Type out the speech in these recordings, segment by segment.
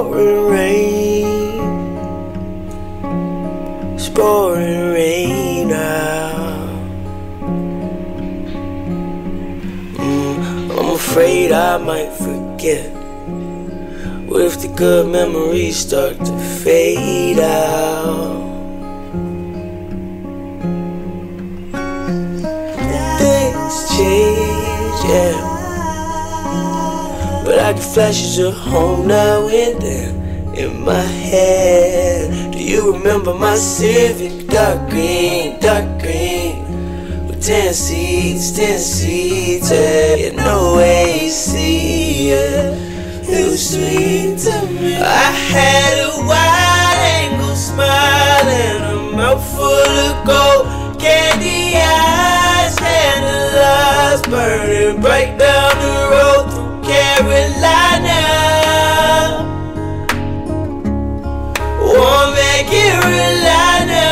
pouring rain. It's pouring rain now. I'm afraid I might forget. What if the good memories start to fade out? Things change, yeah, but I get flashes of home now and then in my head. Do you remember my Civic? Dark green, with 10 seats, yeah, no AC, yeah. It was sweet to me. I had a wide-angle smile and a mouth full of gold candy eyes, candlelights burning bright down the road through Carolina. Warm at Carolina.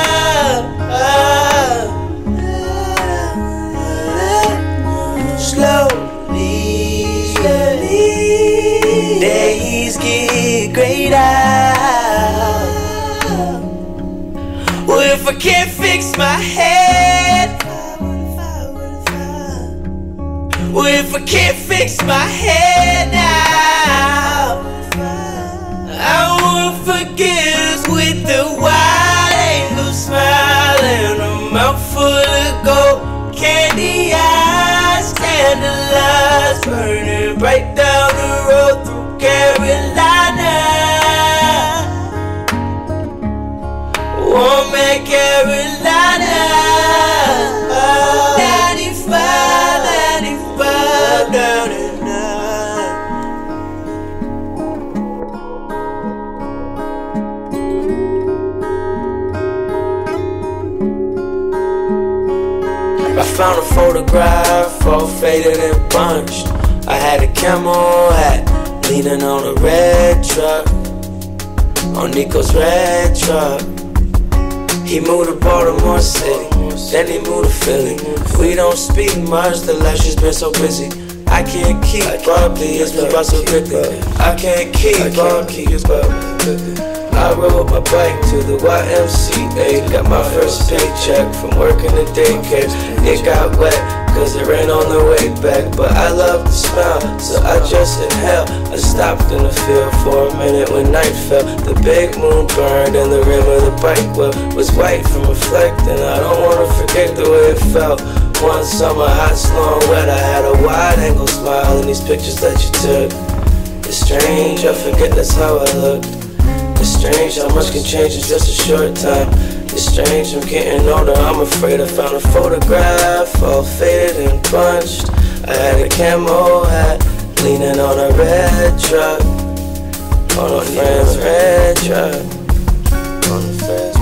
Slowly, days get greater. What if I can't fix my head? What if I can't fix my head now? I wanna forget us with the wide-angle smile and a mouth full of gold candy eyes, candlelights burning bright down the road through Carolina. Warm at Carolina. 95 down at night. I found a photograph all faded and bunched. I had a camo hat leaning on a red truck, on Nico's red truck. He moved to Baltimore City, then he moved to Philly. We don't speak much, the life has been so busy. I can't keep up, it's been about so quickly. I can't keep up. I rode my bike to the YMCA, got my first paycheck from working at daycare. It got wet, cause it rained on the way back, but I love to smile, so I just inhaled. I stopped in the field for a minute when night fell. The big moon burned and the rim of the bike wheel was white from reflecting. I don't wanna forget the way it felt. One summer, hot, slow and wet, I had a wide-angle smile in these pictures that you took. It's strange, I forget that's how I looked. It's strange how much can change in just a short time. It's strange, I'm getting older, I'm afraid I found a photograph all faded and punched. I had a camo hat leaning on a red truck, on a friend's red truck, on a friend's